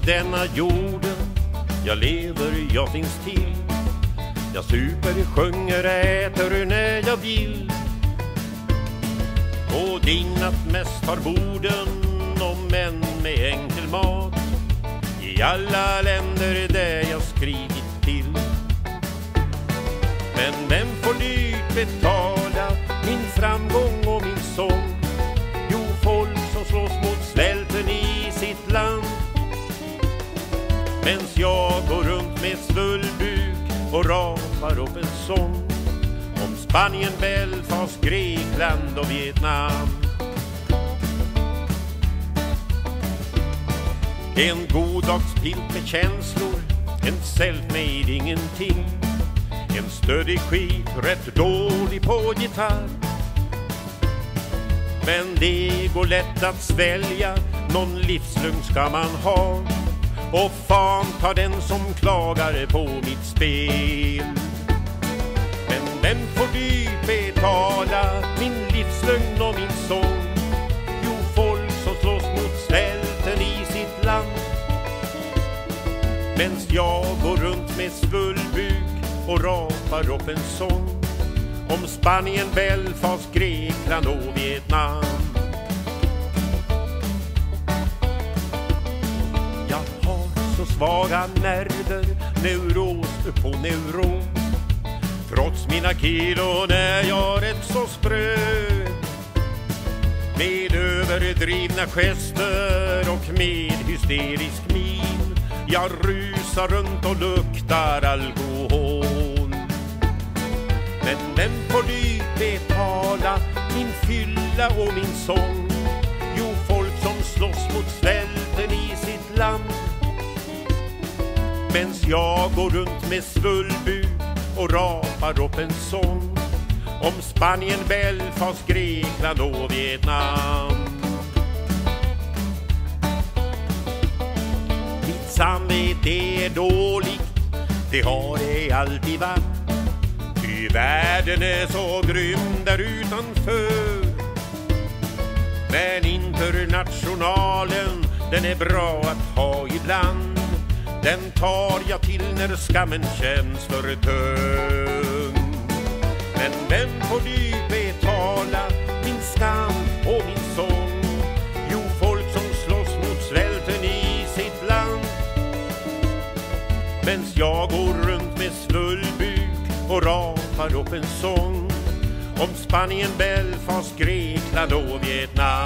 denna jorden jag lever, jag finns till. Jag super, sjunger, äter när jag vill. Och dignat mest har borden om män med enkel mat i alla länder där jag skrivit till. Men vem får dyrt betala min framgång och min sång? Jo, folk som slåss mot svälten i sitt land. Mens jag går runt med svullbuk och rapar upp en sång om Spanien, Belfast, Grekland och Vietnam. En goddagspilt med känslor, en self-made ingenting. En stödig skit, rätt dålig på gitarr. Men det går lätt att svälja, någon livslugn ska man ha. Och fan tar den som klagar på mitt spel. Men vem får dyrt betala min livslugn och min sång? Jo, folk som slåss mot svälten i sitt land. Mens jag går runt med svullbuk och rapar upp en sång om Spanien, Belfast, Grekland och Vietnam. Jag har så svaga nerver, neuros på neuros. Trots mina kilon är jag rätt så spröd. Med överdrivna gester och med hysterisk min jag rusar runt och luktar alkohol. Men vem får dyrt betala min fylla och min sång? Jo, folk som slåss mot svälten i sitt land. Mens jag går runt med svullbuk och rapar upp en sång om Spanien, Belfast, Grekland och Vietnam. Mitt samvete är dåligt, det har det alltid varit. Ty världen är så grym där utanför. Men internationalen, den är bra att ha ibland. Den tar jag till när skammen känns för tung. Men vem får dyrt betala min skam och min sång? Jo, folk som slåss mot svälten i sitt land. Mens jag går runt med svullbuk och rapar upp en sång om Spanien, Belfast, Grekland och Vietnam.